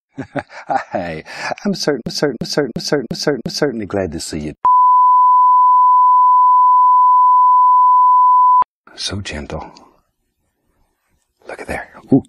Hey, I'm certainly glad to see you. So gentle. Look at there. Ooh.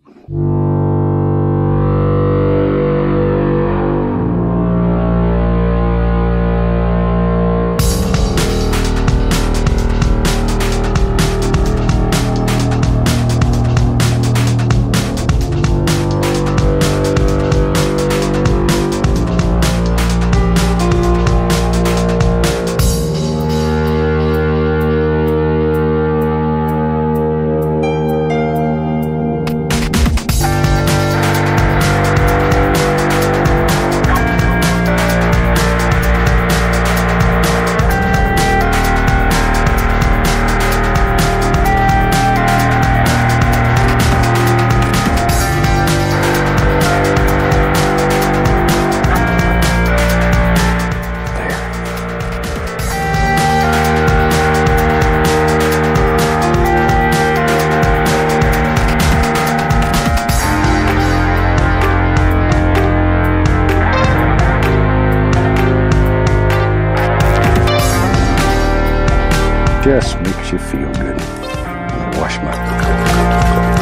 Just makes you feel good. I'm gonna wash my...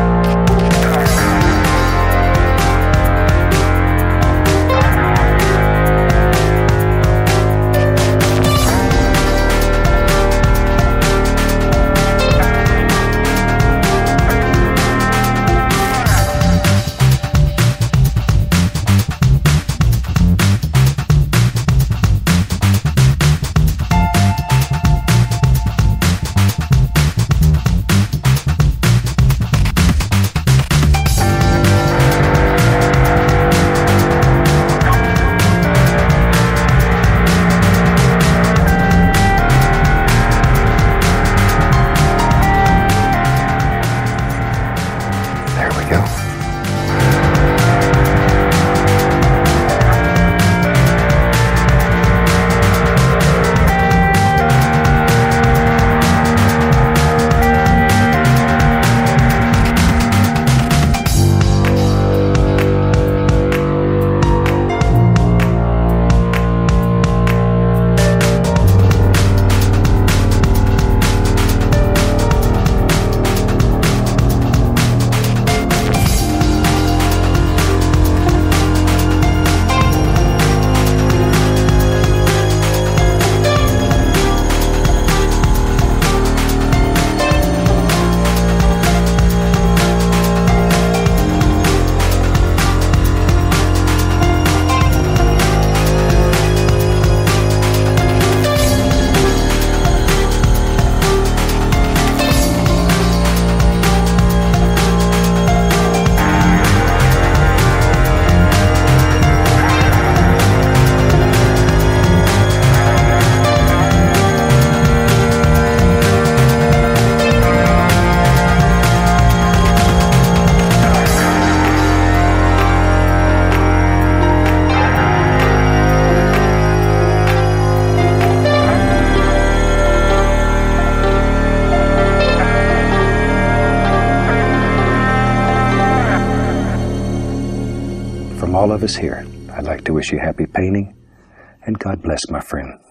There we go. From all of us here, I'd like to wish you happy painting, and God bless, my friend.